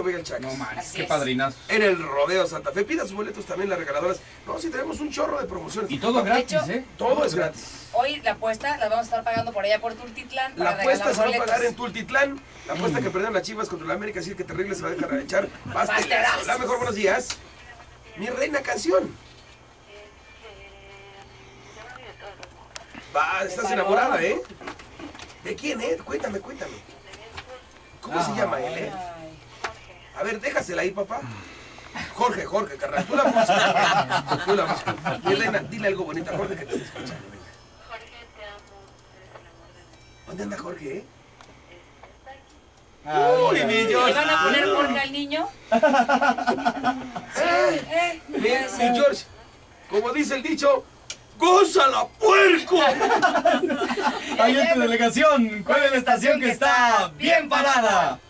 Miguel Chávez. No manches, qué padrinazo. En el Rodeo Santa Fe. Pida sus boletos también las regaladoras. No, sí tenemos un chorro de promociones. Y todo gratis, ¿eh? Todo es gratis. Hoy la apuesta la vamos a estar pagando por allá por Tultitlán. La apuesta se va a pagar en Tultitlán. La apuesta que perdieron las Chivas contra la América, así que terrible se va a dejar echar pastelazo. La mejor, buenos días. Mi reina, canción. Va, estás enamorada, ¿eh? ¿De quién, Cuéntame. ¿Cómo se llama él, A ver, déjasela ahí, papá. Jorge, carnal, tú la música. Tú la música. Mi reina, dile algo bonito a Jorge que te está escuchando, venga. Jorge, te amo, eres el amor de mi vida. ¿Dónde anda Jorge, Uy, mi George. ¿Le van a poner Jorge al niño? Mi George, como dice el dicho, ¡gózala, puerco! Ahí en tu delegación, ¿cuál es la estación que está bien parada?